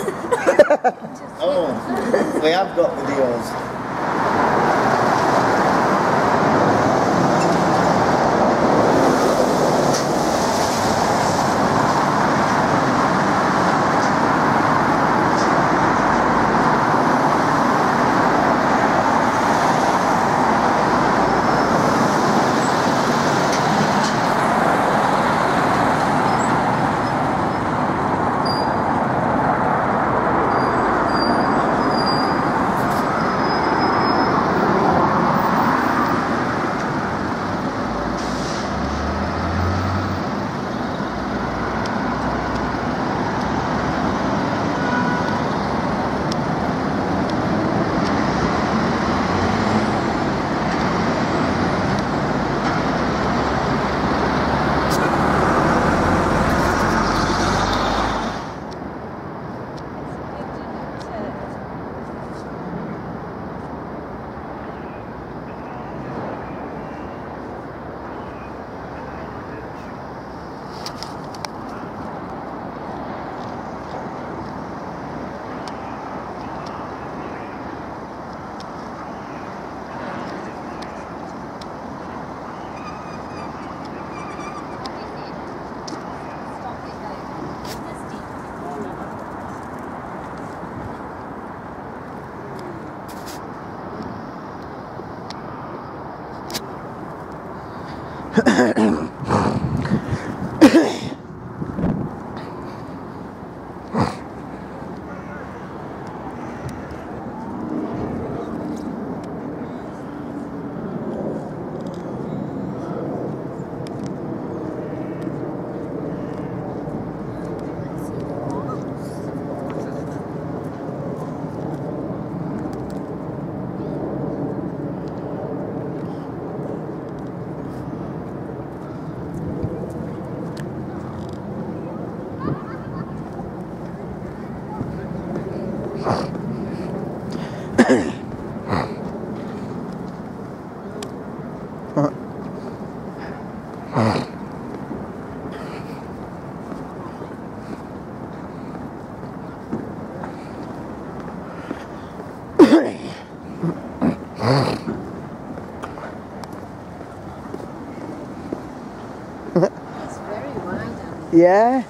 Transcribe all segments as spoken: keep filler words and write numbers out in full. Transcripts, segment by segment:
Oh, we have got videos. It's very wide. Yeah.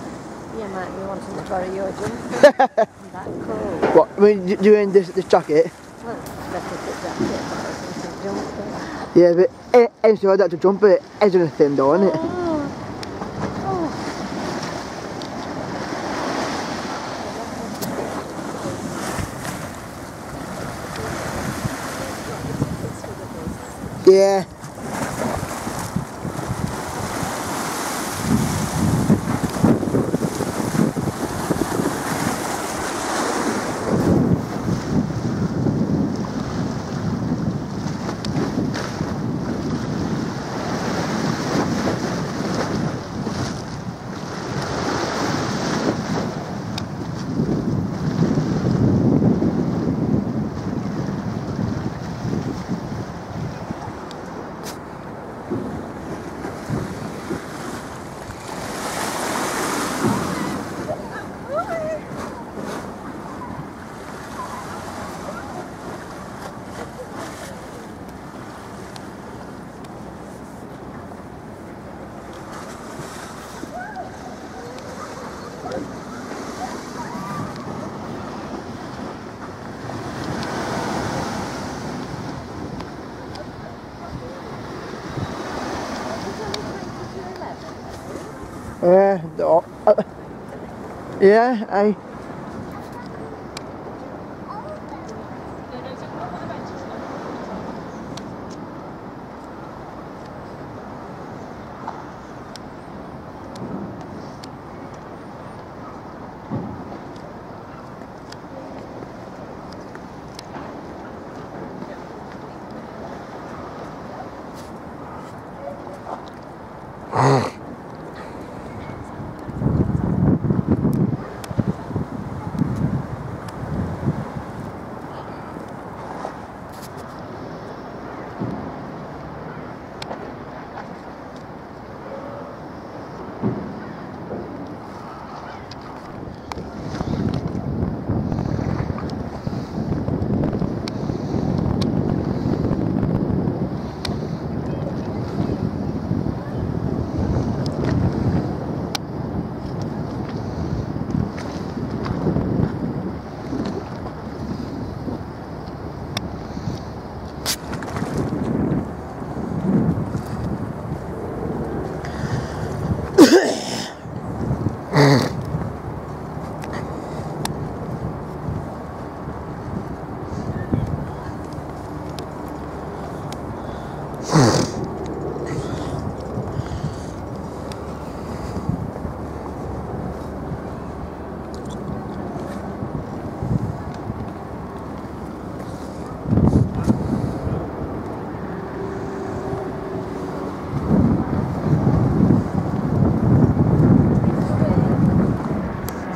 You might be wanting to borrow your jumper. That cool. What? I mean, you doing this this jacket? Well, retrofit jacket, but I think jumper. Yeah, but anything like that to jump it, it's gonna thin though, isn't it? Oh. Oh. Yeah. Yeah, uh, uh, yeah, I.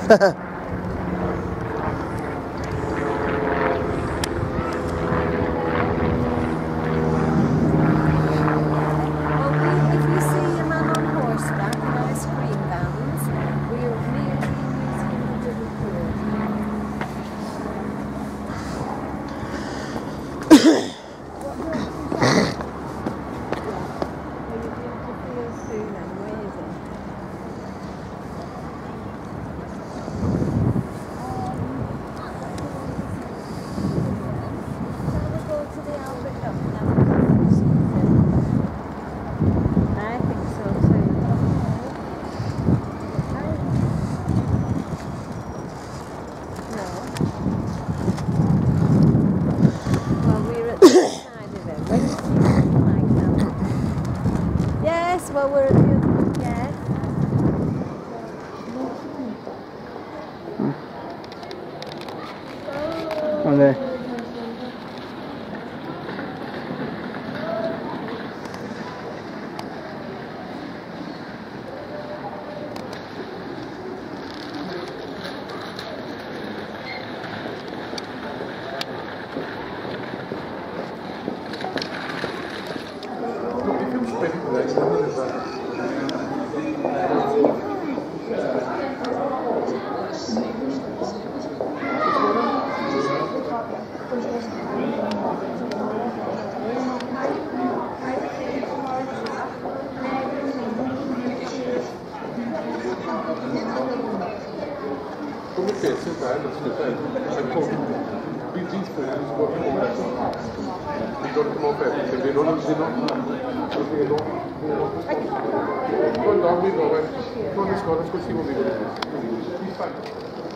Well, we're at the other one, yeah. On there. Come pensa, dai, non se ne fai, c'è un po' di disco, di sport, ricordo come ho aperto, se vedo non se no, se vedo, poi dormi dove, non le scuole, così non vedo, mi fai.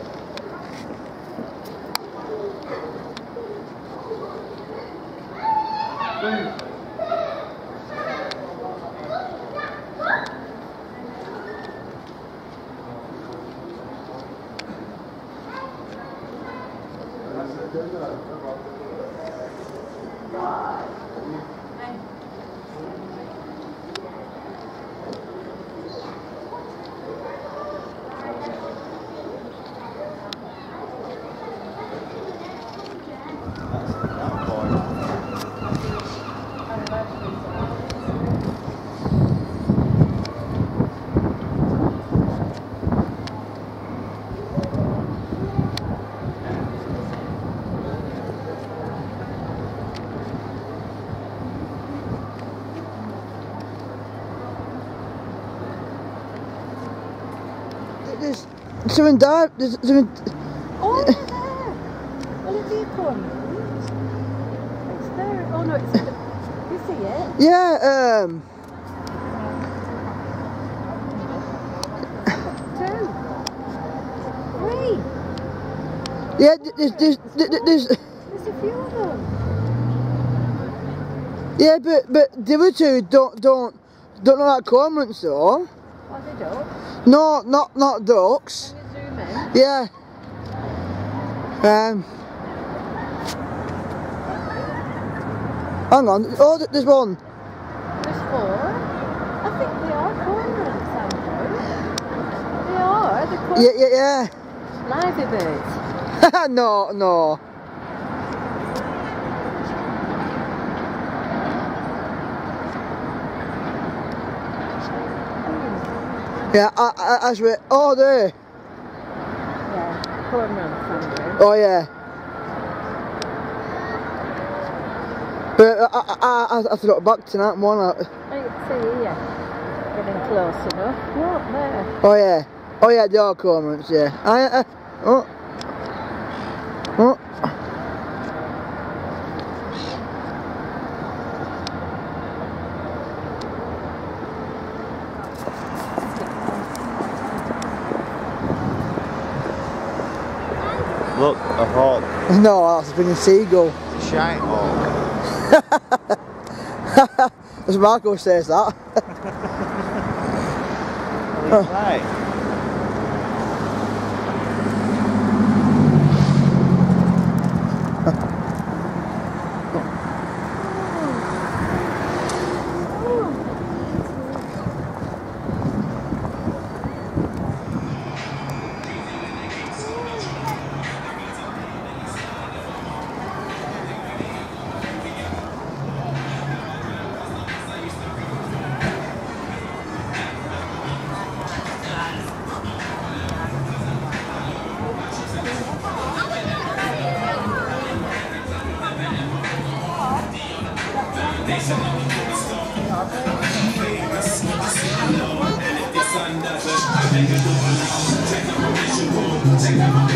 There's something dark. There's something. Oh, they're there. Well, if you come, it's there. Oh no, it's. You see it? Yeah. Um. Two. Three. Yeah. There's there's there's. there's There's a few of them. yeah, but but the other two don't don't don't look like cormorants though. Are they ducks? No, not not ducks. Can you zoom in? Yeah. Um. Hang on. Oh, th- there's one. There's four. I think they are cormorants, Andrew. They are. They're cormorants. Yeah, yeah, Lively birds. yeah. no, no. Yeah, I, I, I swear. Oh, there. Yeah, cormorants, Andrew. Oh, yeah. But I, I, I, I have to look back to that one. Oh, you can see here. Getting close enough. Look there. Oh, yeah. Oh, yeah, they are cormorants, yeah. I, I, oh. Oh. Look, a hawk. No, that's a freaking seagull. It's a shite hawk. As Marco says that. Well, he's right.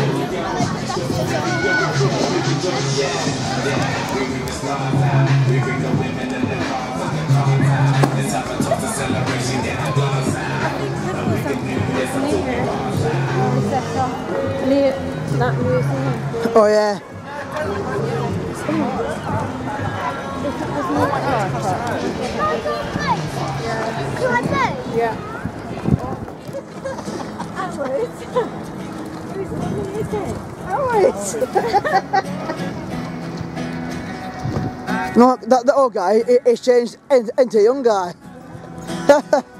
That museum. Oh yeah. Can I go? Yeah. Alright. No, that the old guy, he, he's changed into, into a young guy.